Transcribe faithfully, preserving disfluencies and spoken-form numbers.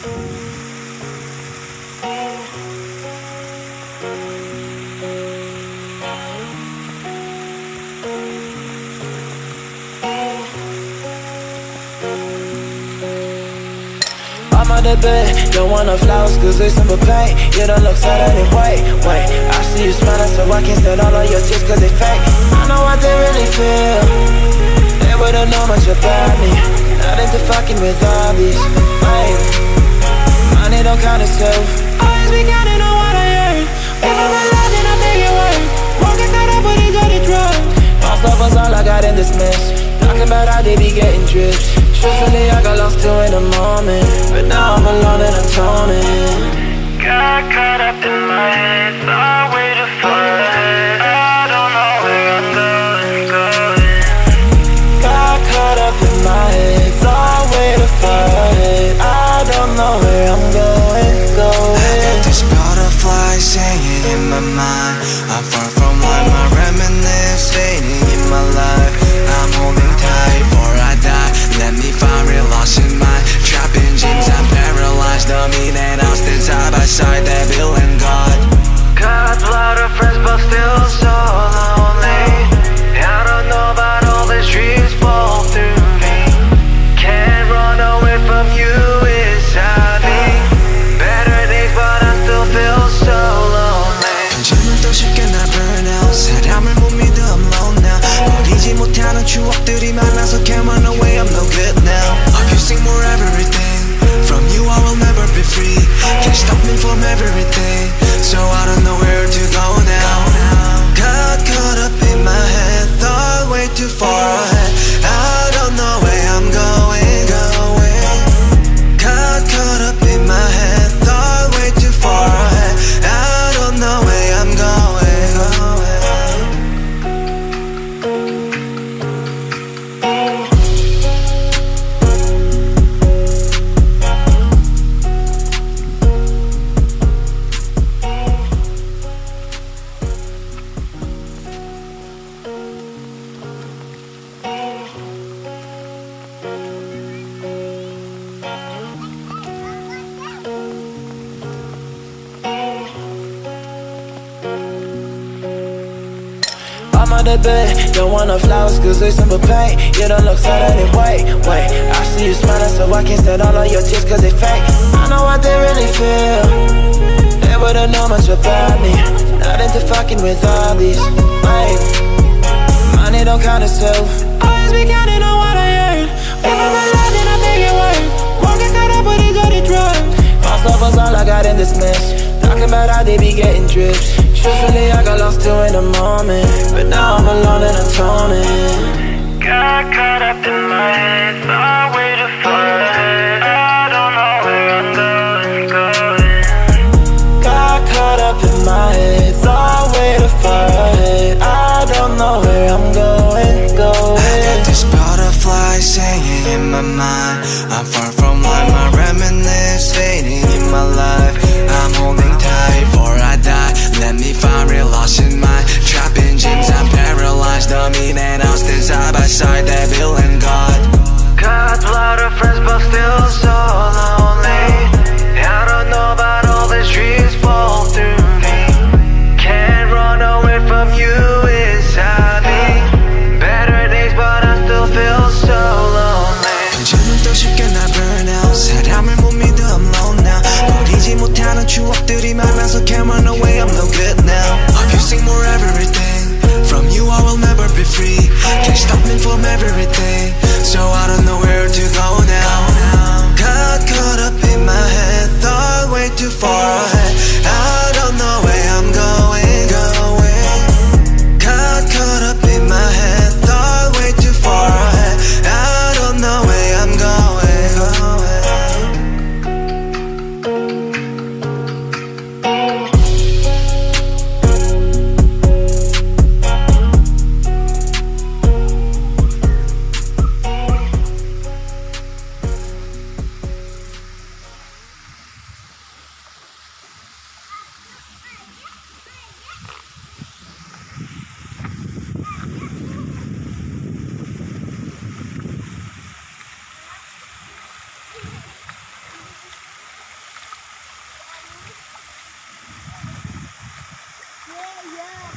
I'm on the bed, don't want no flowers cause it's simple pain. You don't look sad anyway, wait I see you smiling so I can't stand all of your tears cause they fake. I know what they really feel, they wouldn't know much about me. Not into fucking with hobbies, wait money don't count itself, always be counting on what I earn. If I'm alive then I make it work, won't get caught up with these dirty drugs. Lost love was all I got in this mess, talking about how they be getting drips. Truthfully, I got lost too in the moment, but now I'm alone and atoning. Got caught up in my head, thought way too far ahead. I don't know where I'm going, going. Got caught up in my head, thought way too far ahead. I don't know where I'm going, going. I got this butterfly singing in my mind. I'm far from life, my reminiscence fading in my life. I'm holding tight before I die. Let me find real lost in my trapping dreams. I'm paralyzed, dummy and I'm still side by side, devil and God. Got a lot of friends but still so lonely. I don't know about all these dreams fall through me. Can't run away from you inside me. Better days but I still feel so lonely. 요즘은 또 쉽게 날 burn out. 사람을 못 믿어 I'm alone now. 버리지 못하는 추억들이 많아서 can't run away I'm no good now. Abusing more everything. From you I will never be free. Can't stop me from everything. So I don't know where to go now. Got caught up in my head, thought way too far ahead. I don't know where I'm going, going. Got caught up in my head, thought way too far ahead. I don't know where I'm going, going. I'm on the bed, don't want no flowers cause it's simple pain. You don't look sad anyway, wait I see you smiling so I can't stand all of your tears cause they fake. I know what they really feel, they wouldn't know much about me. Not into fucking with hobbies, wait money don't count itself, always be counting on what I earn. If I'm alive then I make it work, won't get caught up with these dirty drugs. Lost love was all I got in this mess, talking about how they be getting drips. Truthfully, I got lost too in the moment, but now I'm alone and atoning. Got caught up in my head, thought way too far ahead. I don't know where I'm going, going. Got caught up in my head, thought way too far ahead. I don't know where I'm going, going. I got this butterfly singing in my mind. I'm far from life, my reminiscence fading in my life. I'm holding tight before I die. Let me find real lost in my trapping dreams. I'm paralyzed, dummy and I'm still side by side, devil and God. Got a lot of friends but still so lonely. I don't know about all these dreams fall through me. Can't run away from you inside me. Better days but I still feel so lonely. 요즘은 또 쉽게 날 burn out. 사람을 못 믿어 I'm alone now. 버리지 못하는 추억들이 많아서 can't run away I'm no good now. Abusing more everything. From you I will never be free. Can't stop me from everything. now.